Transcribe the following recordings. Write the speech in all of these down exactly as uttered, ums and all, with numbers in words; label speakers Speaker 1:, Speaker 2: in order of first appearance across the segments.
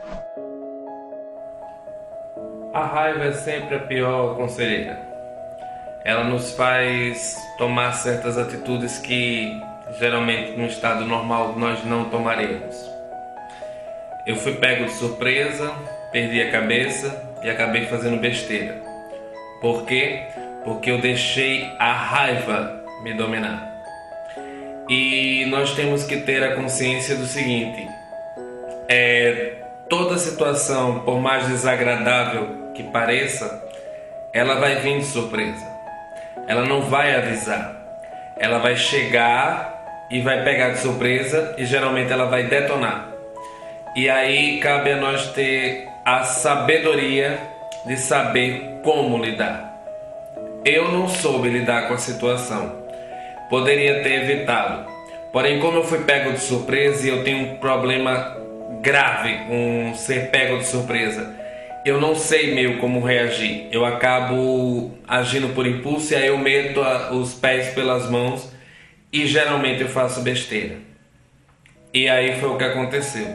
Speaker 1: A raiva é sempre a pior conselheira. Ela nos faz tomar certas atitudes que geralmente no estado normal nós não tomaríamos. Eu fui pego de surpresa, perdi a cabeça e acabei fazendo besteira. Por quê? Porque eu deixei a raiva me dominar. E nós temos que ter a consciência do seguinte: é, toda situação, por mais desagradável que pareça, ela vai vir de surpresa. Ela não vai avisar. Ela vai chegar e vai pegar de surpresa e geralmente ela vai detonar. E aí cabe a nós ter a sabedoria de saber como lidar. Eu não soube lidar com a situação. Poderia ter evitado. Porém, como eu fui pego de surpresa e eu tenho um problema grave com ser pego de surpresa, eu não sei meio como reagir. Eu acabo agindo por impulso e aí eu meto os pés pelas mãos e geralmente eu faço besteira. E aí foi o que aconteceu.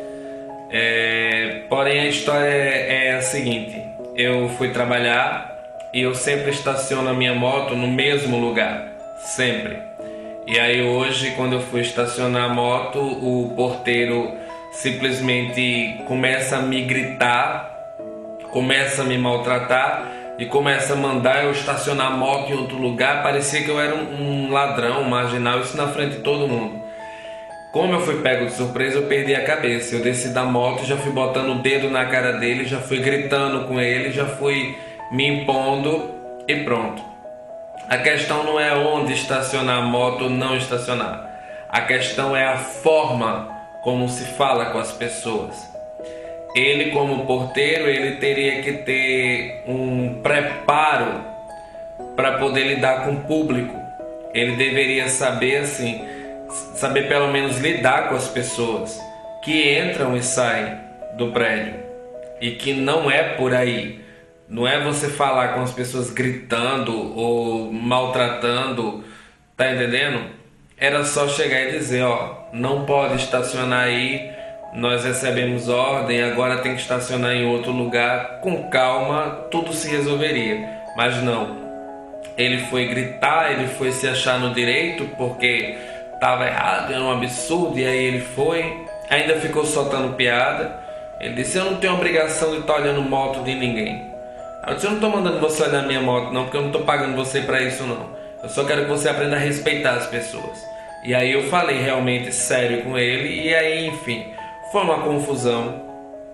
Speaker 1: É, porém a história é, é a seguinte: eu fui trabalhar e eu sempre estaciono a minha moto no mesmo lugar, sempre. E aí hoje, quando eu fui estacionar a moto, o porteiro simplesmente começa a me gritar, começa a me maltratar e começa a mandar eu estacionar a moto em outro lugar. Parecia que eu era um, um ladrão, um marginal, isso na frente de todo mundo. Como eu fui pego de surpresa, eu perdi a cabeça. Eu desci da moto, já fui botando o dedo na cara dele, já fui gritando com ele, já fui me impondo e pronto. A questão não é onde estacionar a moto ou não estacionar. A questão é a forma como se fala com as pessoas. Ele, como porteiro, ele teria que ter um preparo para poder lidar com o público. Ele deveria saber assim, saber pelo menos lidar com as pessoas que entram e saem do prédio, e que não é por aí. Não é você falar com as pessoas gritando ou maltratando, tá entendendo? Era só chegar e dizer: ó, não pode estacionar aí, nós recebemos ordem, agora tem que estacionar em outro lugar. Com calma, tudo se resolveria. Mas não, ele foi gritar, ele foi se achar no direito porque estava errado, era um absurdo. E aí ele foi, ainda ficou soltando piada. Ele disse: eu não tenho obrigação de estar olhando moto de ninguém. Eu disse: eu não estou mandando você olhar minha moto não, porque eu não estou pagando você para isso não. Eu só quero que você aprenda a respeitar as pessoas. E aí eu falei realmente sério com ele, e aí enfim, foi uma confusão.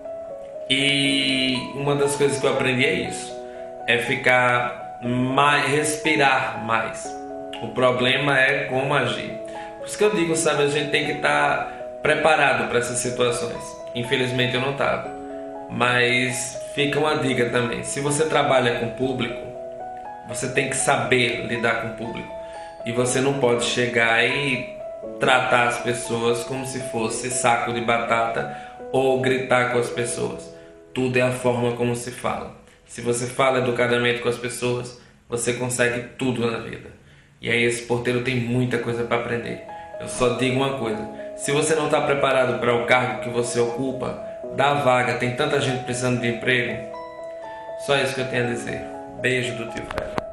Speaker 1: E uma das coisas que eu aprendi é isso, é ficar mais, respirar mais. O problema é como agir. Por isso que eu digo, sabe, a gente tem que estar preparado para essas situações. Infelizmente eu não estava. Mas fica uma dica também: se você trabalha com público, você tem que saber lidar com o público. E você não pode chegar e tratar as pessoas como se fosse saco de batata ou gritar com as pessoas. Tudo é a forma como se fala. Se você fala educadamente com as pessoas, você consegue tudo na vida. E aí esse porteiro tem muita coisa para aprender. Eu só digo uma coisa: se você não está preparado para o cargo que você ocupa, dá vaga, tem tanta gente precisando de emprego. Só isso que eu tenho a dizer. Beijo do tio Fera.